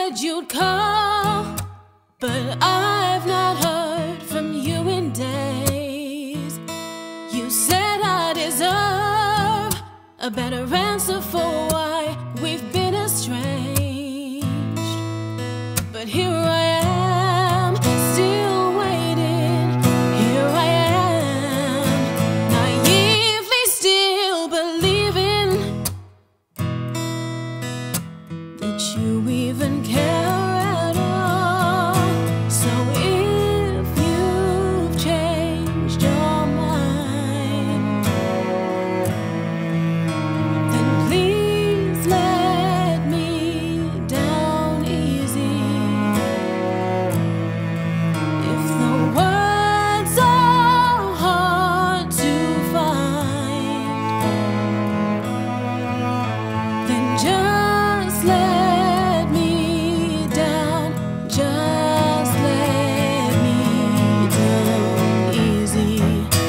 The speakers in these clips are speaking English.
said you'd call, but I've not heard from you in days. You said I deserve a better answer for why we've been estranged. But here I am, still waiting. Here I am, naively still believing that you even care at all. So if you've changed your mind, then please let me down easy. If the words are hard to find, then just let me down, just let me down easy.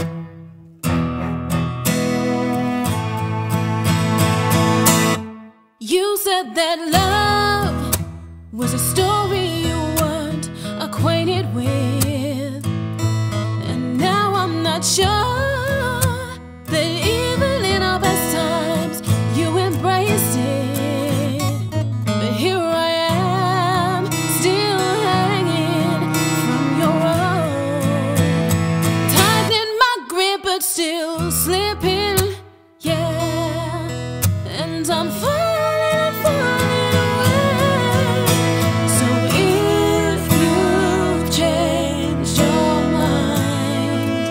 You said that love was a story you weren't acquainted with, and now I'm not sure that even in our best times you embraced it. But here I am, still hanging from your rope, tightening my grip but still slipping, yeah. And I'm falling away. So if you've changed your mind,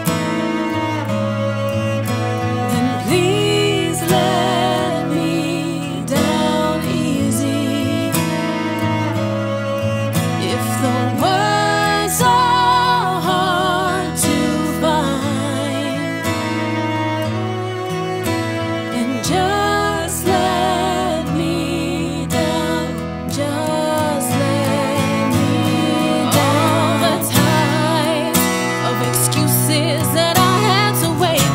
then please let me down easy. If the words are hard to find, then just let me down, just let me down. All the times of excuses that I had to wait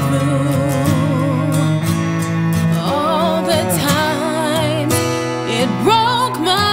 through, all the times it broke my